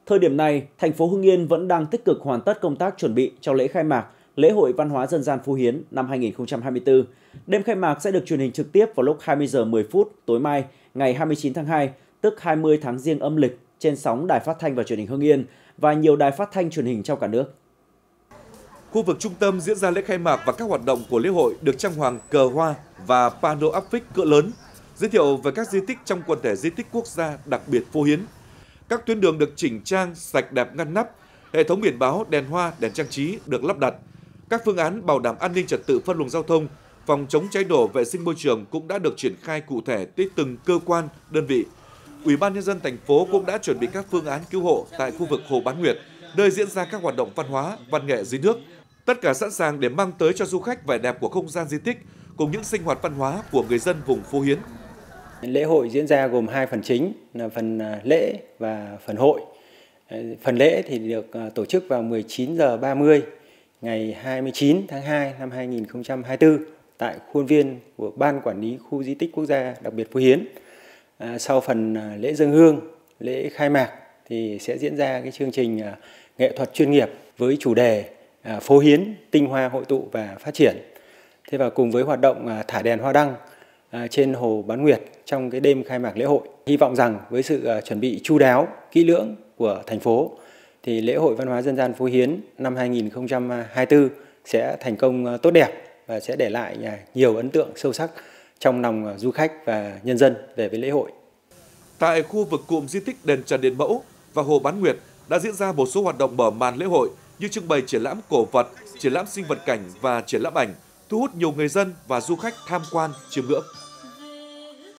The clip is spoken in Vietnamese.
Thời điểm này, thành phố Hưng Yên vẫn đang tích cực hoàn tất công tác chuẩn bị cho lễ khai mạc Lễ hội Văn hóa Dân gian Phú Hiến năm 2024. Đêm khai mạc sẽ được truyền hình trực tiếp vào lúc 20 giờ 10 phút tối mai, ngày 29 tháng 2, tức 20 tháng Giêng âm lịch trên sóng Đài Phát thanh và Truyền hình Hưng Yên và nhiều đài phát thanh truyền hình trong cả nước. Khu vực trung tâm diễn ra lễ khai mạc và các hoạt động của lễ hội được trang hoàng cờ hoa và pano áp phích cỡ lớn, giới thiệu về các di tích trong quần thể di tích quốc gia đặc biệt Phú Hiến. Các tuyến đường được chỉnh trang, sạch đẹp ngăn nắp, hệ thống biển báo, đèn hoa, đèn trang trí được lắp đặt. Các phương án bảo đảm an ninh trật tự phân luồng giao thông, phòng chống cháy nổ, vệ sinh môi trường cũng đã được triển khai cụ thể tới từng cơ quan, đơn vị. Ủy ban Nhân dân thành phố cũng đã chuẩn bị các phương án cứu hộ tại khu vực Hồ Bán Nguyệt, nơi diễn ra các hoạt động văn hóa, văn nghệ dưới nước. Tất cả sẵn sàng để mang tới cho du khách vẻ đẹp của không gian di tích cùng những sinh hoạt văn hóa của người dân vùng Phú Hiến. Lễ hội diễn ra gồm 2 phần chính là phần lễ và phần hội. Phần lễ thì được tổ chức vào 19 giờ 30 ngày 29 tháng 2 năm 2024 tại khuôn viên của Ban Quản lý Khu Di tích Quốc gia đặc biệt Phú Hiến. Sau phần lễ dâng hương, lễ khai mạc thì sẽ diễn ra cái chương trình nghệ thuật chuyên nghiệp với chủ đề Phú Hiến, tinh hoa hội tụ và phát triển. Thế và cùng với hoạt động thả đèn hoa đăng trên Hồ Bán Nguyệt trong cái đêm khai mạc lễ hội. Hy vọng rằng với sự chuẩn bị chu đáo, kỹ lưỡng của thành phố thì lễ hội văn hóa dân gian Phú Hiến năm 2024 sẽ thành công tốt đẹp và sẽ để lại nhiều ấn tượng sâu sắc trong lòng du khách và nhân dân về với lễ hội. Tại khu vực cụm di tích đền Trần Điện Mẫu và Hồ Bán Nguyệt đã diễn ra một số hoạt động mở màn lễ hội như trưng bày triển lãm cổ vật, triển lãm sinh vật cảnh và triển lãm ảnh, thu hút nhiều người dân và du khách tham quan chiêm ngưỡng.